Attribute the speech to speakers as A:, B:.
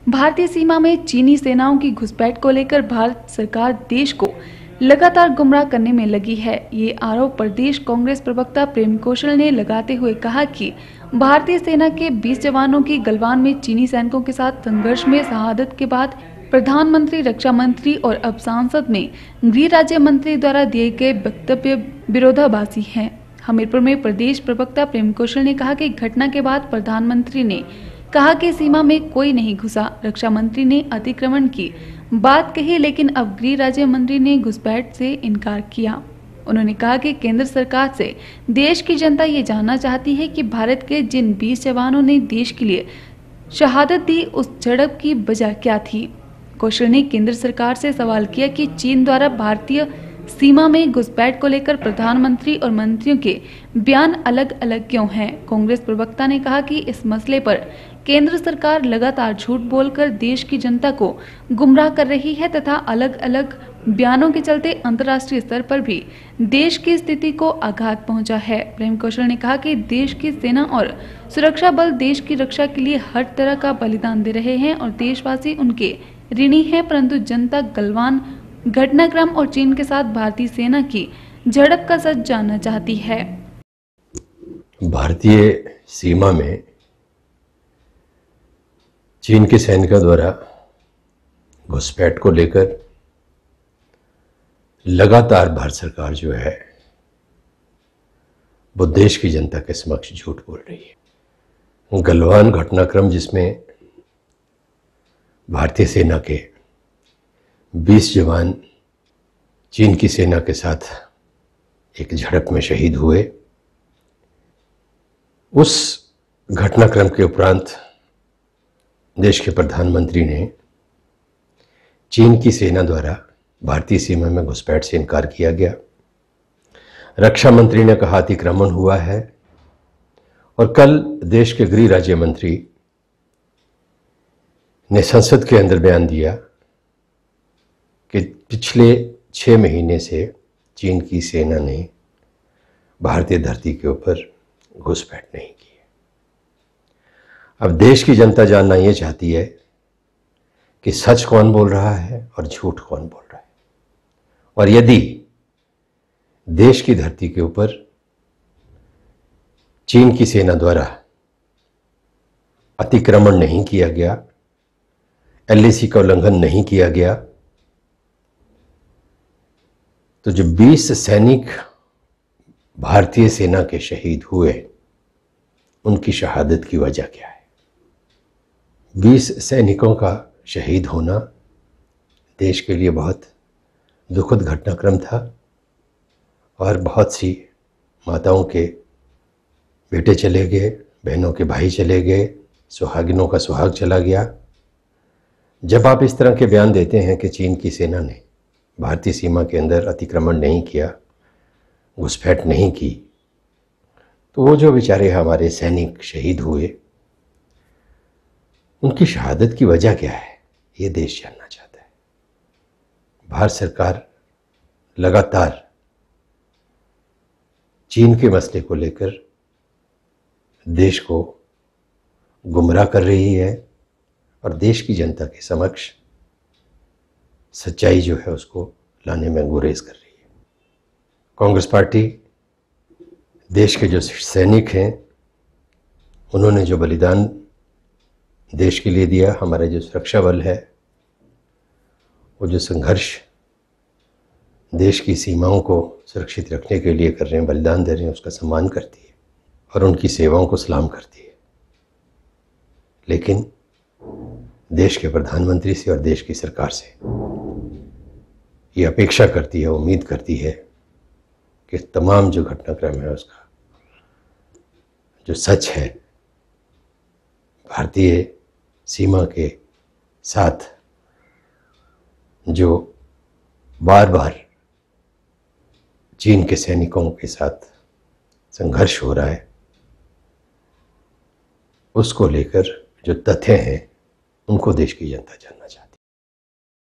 A: भारतीय सीमा में चीनी सेनाओं की घुसपैठ को लेकर भारत सरकार देश को लगातार गुमराह करने में लगी है। ये आरोप प्रदेश कांग्रेस प्रवक्ता प्रेम कौशल ने लगाते हुए कहा कि भारतीय सेना के 20 जवानों की गलवान में चीनी सैनिकों के साथ संघर्ष में शहादत के बाद प्रधानमंत्री, रक्षा मंत्री और अब सांसद में गृह राज्य मंत्री द्वारा दिए गए वक्तव्य विरोधाभासी हैं। हमीरपुर में प्रदेश प्रवक्ता प्रेम कौशल ने कहा कि घटना के बाद प्रधानमंत्री ने कहा कि सीमा में कोई नहीं घुसा। रक्षा मंत्री ने अतिक्रमण की बात कही, लेकिन अब गृह राज्य मंत्री ने घुसपैठ से इनकार किया। उन्होंने कहा कि केंद्र सरकार से देश की जनता ये जानना चाहती है कि भारत के जिन 20 जवानों ने देश के लिए शहादत दी, उस झड़प की वजह क्या थी। कौशल ने केंद्र सरकार से सवाल किया कि चीन द्वारा भारतीय सीमा में घुसपैठ को लेकर प्रधानमंत्री और मंत्रियों के बयान अलग अलग क्यों हैं। कांग्रेस प्रवक्ता ने कहा कि इस मसले पर केंद्र सरकार लगातार झूठ बोलकर देश की जनता को गुमराह कर रही है तथा अलग अलग बयानों के चलते अंतर्राष्ट्रीय स्तर पर भी देश की स्थिति को आघात पहुंचा है। प्रेम कौशल ने कहा कि देश की सेना और सुरक्षा बल देश की रक्षा के लिए हर तरह का बलिदान दे रहे हैं और देशवासी उनके ऋणी हैं, परंतु जनता गलवान घटनाक्रम और चीन के साथ भारतीय सेना की झड़प का सच जानना चाहती है।
B: भारतीय सीमा में चीन के सैनिकों द्वारा घुसपैठ को लेकर लगातार भारत सरकार जो है वो देश की जनता के समक्ष झूठ बोल रही है। गलवान घटनाक्रम जिसमें भारतीय सेना के 20 जवान चीन की सेना के साथ एक झड़प में शहीद हुए, उस घटनाक्रम के उपरांत देश के प्रधानमंत्री ने चीन की सेना द्वारा भारतीय सीमा में घुसपैठ से इनकार किया गया। रक्षा मंत्री ने कहा अतिक्रमण हुआ है और कल देश के गृह राज्य मंत्री ने संसद के अंदर बयान दिया कि पिछले 6 महीने से चीन की सेना ने भारतीय धरती के ऊपर घुसपैठ नहीं की है। अब देश की जनता जानना ये चाहती है कि सच कौन बोल रहा है और झूठ कौन बोल रहा है, और यदि देश की धरती के ऊपर चीन की सेना द्वारा अतिक्रमण नहीं किया गया, एलएसी का उल्लंघन नहीं किया गया, तो जो 20 सैनिक भारतीय सेना के शहीद हुए, उनकी शहादत की वजह क्या है। 20 सैनिकों का शहीद होना देश के लिए बहुत दुखद घटनाक्रम था और बहुत सी माताओं के बेटे चले गए, बहनों के भाई चले गए, सुहागिनों का सुहाग चला गया। जब आप इस तरह के बयान देते हैं कि चीन की सेना ने भारतीय सीमा के अंदर अतिक्रमण नहीं किया, घुसपैठ नहीं की, तो वो जो बेचारे हमारे सैनिक शहीद हुए, उनकी शहादत की वजह क्या है, ये देश जानना चाहता है। भारत सरकार लगातार चीन के मसले को लेकर देश को गुमराह कर रही है और देश की जनता के समक्ष सच्चाई जो है उसको लाने में गुरेज कर रही है। कांग्रेस पार्टी देश के जो सैनिक हैं, उन्होंने जो बलिदान देश के लिए दिया, हमारा जो सुरक्षा बल है वो जो संघर्ष देश की सीमाओं को सुरक्षित रखने के लिए कर रहे हैं, बलिदान दे रहे हैं, उसका सम्मान करती है और उनकी सेवाओं को सलाम करती है। लेकिन देश के प्रधानमंत्री से और देश की सरकार से ये अपेक्षा करती है, उम्मीद करती है कि तमाम जो घटनाक्रम है उसका जो सच है, भारतीय सीमा के साथ जो बार बार चीन के सैनिकों के साथ संघर्ष हो रहा है, उसको लेकर जो तथ्य हैं उनको देश की जनता जानना चाहती है।